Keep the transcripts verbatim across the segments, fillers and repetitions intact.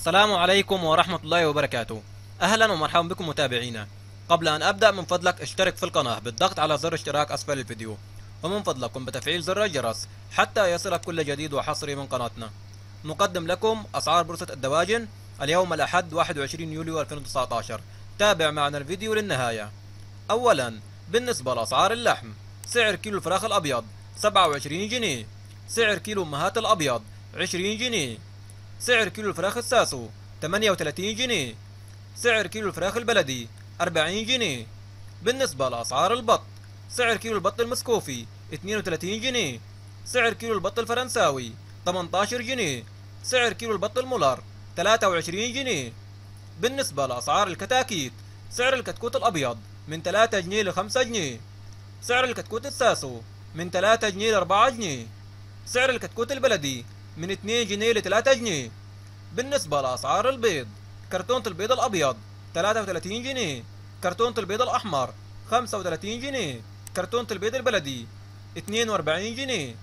السلام عليكم ورحمة الله وبركاته. أهلا ومرحبا بكم متابعينا. قبل أن أبدأ من فضلك اشترك في القناة بالضغط على زر اشتراك أسفل الفيديو، ومن فضلكم بتفعيل زر الجرس حتى يصلك كل جديد وحصري من قناتنا. نقدم لكم أسعار بورصة الدواجن اليوم الأحد واحد وعشرين يوليو ألفين وتسعة عشر. تابع معنا الفيديو للنهاية. أولا، بالنسبة لأسعار اللحم: سعر كيلو الفراخ الأبيض سبعة وعشرين جنيه، سعر كيلو أمهات الأبيض عشرين جنيه، سعر كيلو الفراخ الساسو ثمانية وثلاثين جنيه، سعر كيلو الفراخ البلدي أربعين جنيه. بالنسبة لأسعار البط: سعر كيلو البط المسكوفي اثنين وثلاثين جنيه، سعر كيلو البط الفرنساوي ثمانية عشر جنيه، سعر كيلو البط المولار ثلاثة وعشرين جنيه. بالنسبة لأسعار الكتاكيت: سعر الكتكوت الأبيض من ثلاثة جنيه ل خمسة جنيه، سعر الكتكوت الساسو من ثلاثة جنيه ل أربعة جنيه، سعر الكتكوت البلدي من اثنين جنيه ل ثلاثة جنيه. بالنسبة لأسعار البيض: كرتونة البيض الأبيض ثلاثة وثلاثين جنيه، كرتونة البيض الأحمر خمسة وثلاثين جنيه، كرتونة البيض البلدي اثنين وأربعين جنيه.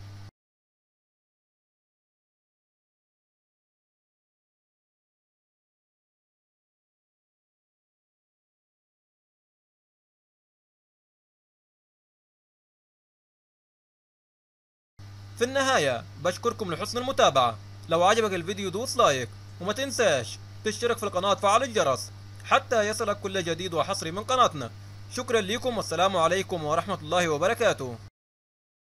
في النهاية بشكركم لحسن المتابعة. لو عجبك الفيديو دوس لايك، وما تنساش تشترك في القناة وتفعل الجرس حتى يصلك كل جديد وحصري من قناتنا. شكرا لكم والسلام عليكم ورحمة الله وبركاته.